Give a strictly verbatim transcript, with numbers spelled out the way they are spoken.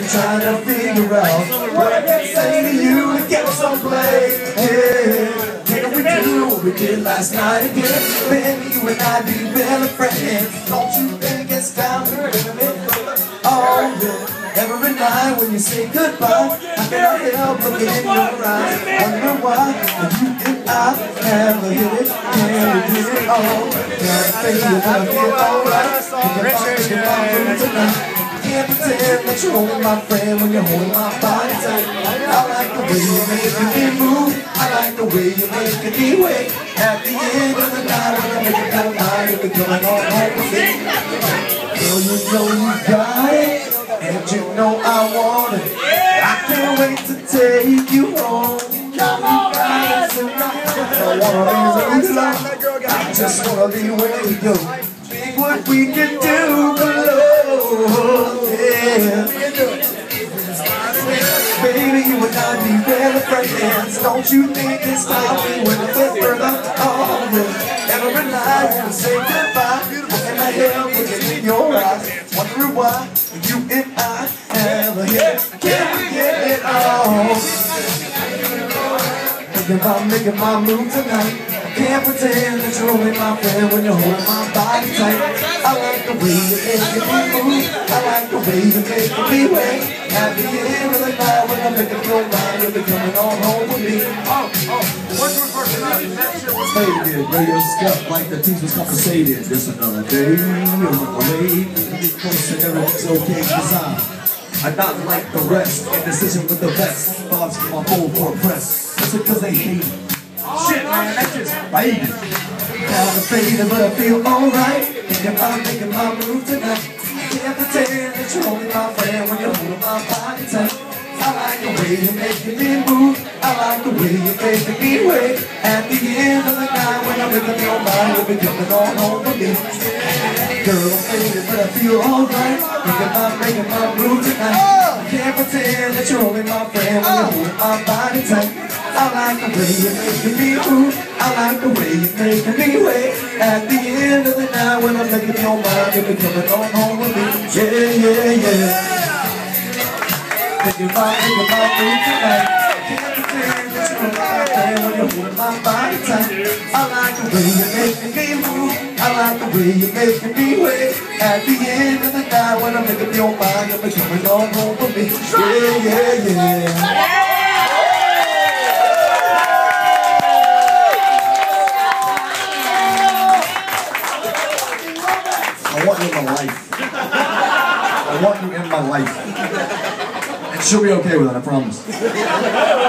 I'm trying to figure out what I can say to you to get some play. Yeah, can we do what we did last night again? Baby, you and I be better friends. Don't you think it's time to do it? Oh yeah. Every night when you say goodbye, I can't help looking in your eyes. Wonder why you and I never hit it, never did it all. Now baby, I feel alright. Think about you tonight. Can't pretend that you're only my friend when you're holding my body tight. I like the way you make me move. I like the way you make me wait. At the end of the night, when I make it come high, you'll be coming on home with me. Girl, you know you got it, and you know I want it. I can't wait to take you home. Come on, guys, I wanna be with you. I just wanna be where you go. Think what we can do below. Yeah. Baby, you and I be better friends. Don't you think it's time we went a bit further? Oh, yeah. Every night we say goodbye, and I hear looking in your eyes, wondering why you and I never hit it. Can we get it on? Thinking about making my move tonight. Can't pretend that you're only my friend when you're holding my body tight. I like the way you make me move. I like the way you make me wait. At the end of the night when I make up your mind, you'll be coming on home with me. Oh, oh, what's your personality? That shit was faded. Radio stuff like the teeth was compensated. Just another day, you're away. Be close and everything's okay design. I'm not like the rest. Indecision with the best. Thoughts from my whole for press. That's because they hate me. Shit, man, that's just faded. Now I'm faded, but I feel alright. Thinking about making my move tonight. Can't pretend that you're only my friend when you're holding my body tight. I like the way you make me move. I like the way you make me wait. At the end of the night when I'm making your mind, you'll be coming on home with me. Girl, I'm faded, but I feel alright. Thinking about making my move tonight. Can't pretend that you're only my friend when you're holding my body tight. I like the way you make me move. I like the way you make me wait. At the end of the night when I'm making your mind, you'll be coming on home with me. Yeah, yeah, yeah. Thinking about, thinking about me tonight. Can't pretend that you're my friend when you're holding my body tight. I like the way you make me move. I like the way you make me wait. At the end of the night when I'm making your mind, you'll be coming on home with me. Yeah, yeah, yeah. I want you in my life. I want you in my life. And she'll be okay with it, I promise.